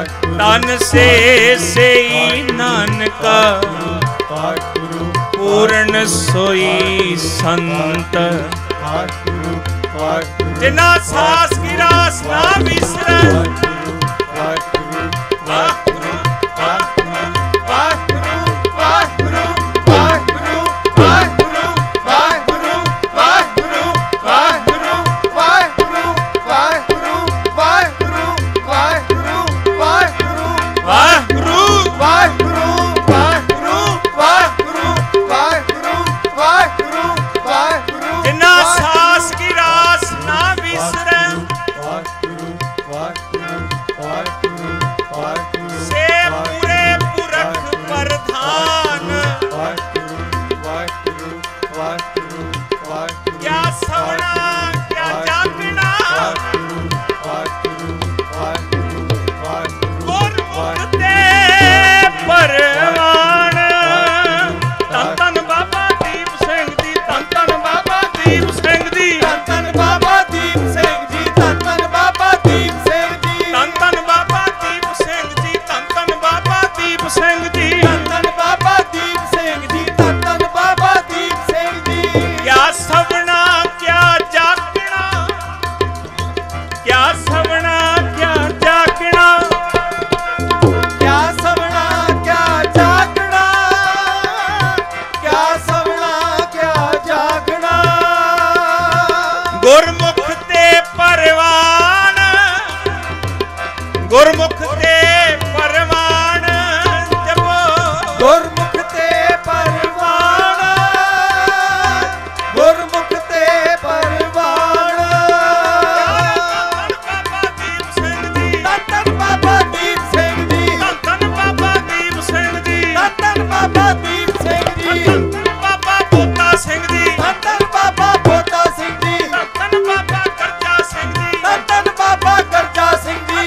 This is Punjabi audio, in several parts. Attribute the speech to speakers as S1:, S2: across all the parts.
S1: तन से नानका पूर्ण सोई संत जिना सास की रास ना विसरै गुरमुख ते परवान जपो गुरमुख ते परवान गुरमुख ते परवान धन बाबा दीप सिंह जी धन बाबा दीप सिंह जी धन बाबा दीप सिंह जी धन बाबा बोता सिंह जी धन बाबा बोता सिंह जी धन बाबा करजा सिंह जी धन बाबा करजा सिंह जी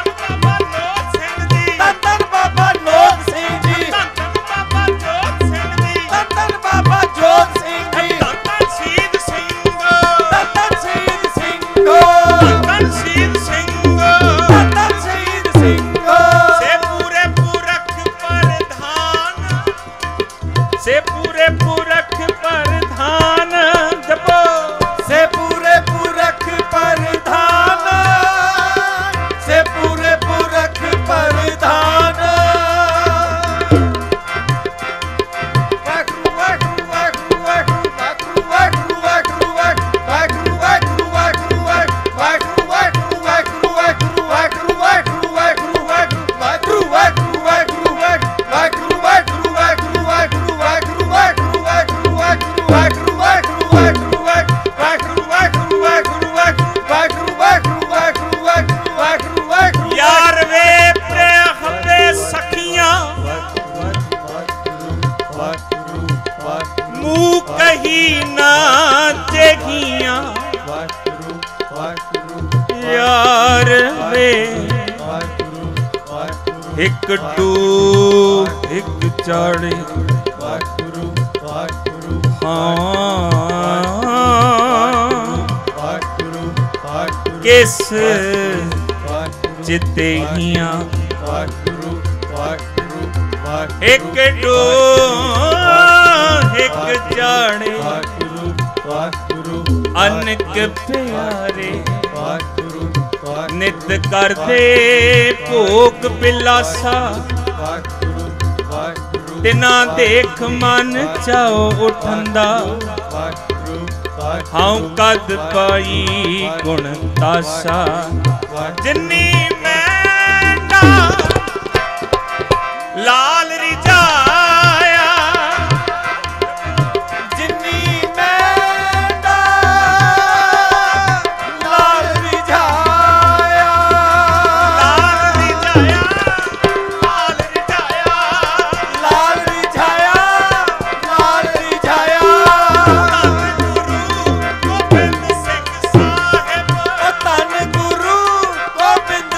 S1: एक टू एक चाड़े किस चिते हिया एक टू एक चाड़े अनक प्यारे नित करते भोग बिलासा तिना देख मन चाओ उठंदा हाउ कद पाई गुण तासा जिन्नी मैंडा लाल रिजाया जिन्नी मैंडा लाल रिजाया लाल रिजाया लाल रिजाया लाल रिजाया लाल रिजाया धन गुरु गोबिंद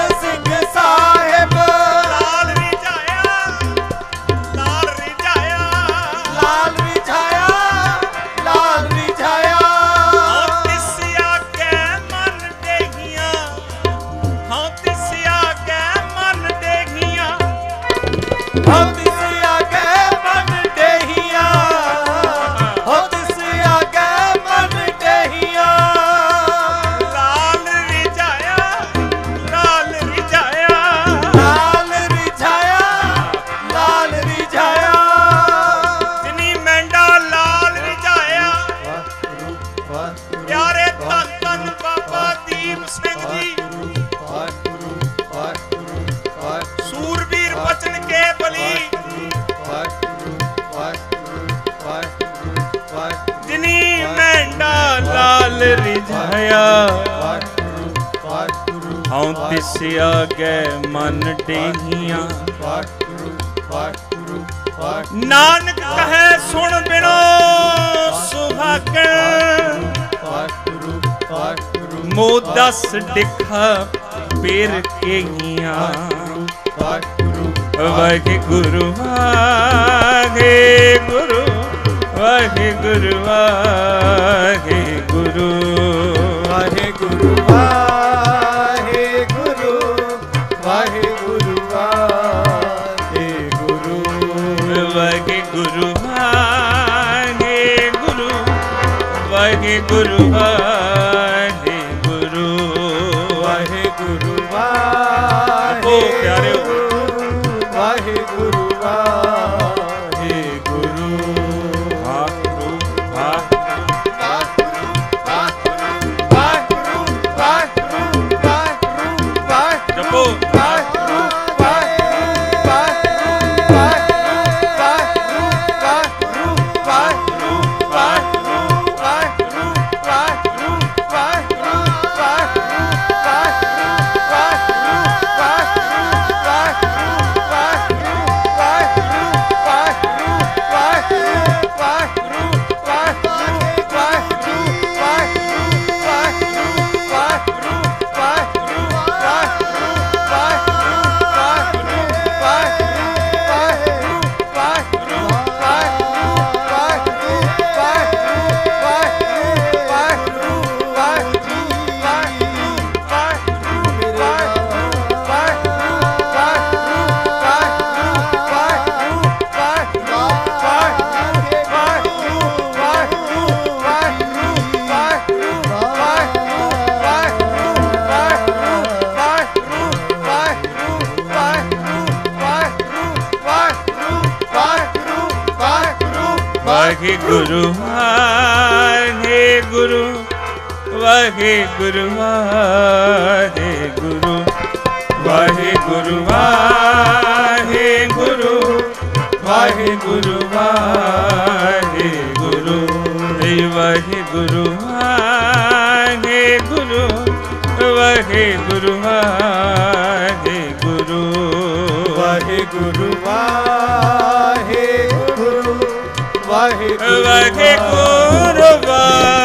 S2: ਹਉ ਤਿਸ ਆਗੇ ਮਨ ਡੇਹੀਆਂ ਹਉ ਤਿਸ ਆਗੇ ਮਨ ਡੇਹੀਆਂ
S1: ਲਾਲ ਰਿਝਾਇਆ ਲਾਲ ਰਿਝਾਇਆ
S2: ਲਾਲ ਰਿਝਾਇਆ ਲਾਲ ਰਿਝਾਇਆ
S1: ਜਿਨੀ ਮੈਂਡਾ ਲਾਲ ਰਿਝਾਇਆ
S2: ਵਾਹਿਗੁਰੂ ਵਾਹਿਗੁਰੂ
S1: ਪਿਆਰੇ ਧੰਨ ਧੰਨ ਬਾਬਾ ਦੀਪ ਸਿੰਘ ਜੀ
S2: ਵਾਹਿਗੁਰੂ ਵਾਹਿਗੁਰੂ ਵਾਹਿਗੁਰੂ
S1: ਸੂਰਬੀਰ ਬਚਨ ਕੇ ਬਲੀ
S2: ਵਾਹਿਗੁਰੂ ਵਾਹਿਗੁਰੂ ਵਾਹਿਗੁਰੂ ਵਾਹਿਗੁਰੂ
S1: ਜਿਨੀ ਮੈਂਡਾ ਲਾਲ ਰਿਝਾਇਆ
S2: ਵਾਹਿਗੁਰੂ ਵਾਹਿਗੁਰੂ
S1: ਹਉ ਤਿਸ ਆਗੇ ਮਨ ਡੇਹੀਆਂ
S2: ਵਾਹਿਗੁਰੂ ਵਾਹਿਗੁਰੂ ਵਾਹਿਗੁਰੂ
S1: ਨਾਨਕ ਕਹੈ ਸੁਣ ਬਿਨੋ ਸੁਭਾਗਣ
S2: ਵਾਹਿਗੁਰੂ ਵਾਹਿਗੁਰੂ
S1: ਮੋ ਦਸ ਡਿਖਾ ਪੇਰ ਕੇਹੀਆਂ
S2: ਵਾਹਿਗੁਰੂ
S1: ਵਾਹਿਗੁਰੂ ਵਾਹਿਗੁਰੂ ਵਾਹਿਗੁਰੂ ਵਾਹਿਗੁਰੂ
S2: ਵਾਹਿਗੁਰੂ ਵਾਹਿਗੁਰੂ ਵਾਹਿਗੁਰੂ ਵਾਹਿਗੁਰੂ
S1: ਵਾਹਿਗੁਰੂ ਵਾਹਿਗੁਰੂ ਵਾਹਿਗੁਰੂ ਵਾਹਿਗੁਰੂ
S2: ਵਾਹਿਗੁਰੂ
S1: ਓ ਪਿਆਰਿਓ
S2: ਵਾਹਿਗੁਰੂ ਵਾਹਿਗੁਰੂ
S1: ਵਾਹਿਗੁਰੂ ਜਪੋ ਵਾਹਿਗੁਰੂ ਵਾਹਿਗੁਰੂ ਵਾਹਿਗੁਰੂ ਵਾਹਿਗੁਰੂ ਵਾਹਿਗੁਰੂ ਵਾਹਿਗੁਰੂ ਵਾਹਿਗੁਰੂ ਵਾਹਿਗੁਰੂ ਵਾਹਿਗੁਰੂ ਵਾਹਿਗੁਰੂ ਵਾਹਿਗੁਰੂ ਵਾਹਿਗੁਰੂ
S2: ਵਾਹਿਗੁਰੂ ਵਾਹਿਗੁਰੂ ਵਾਹਿਗੁਰੂ
S1: ਵਾਹਿਗੁਰੂ ਵਾਹਿਗੁਰੂ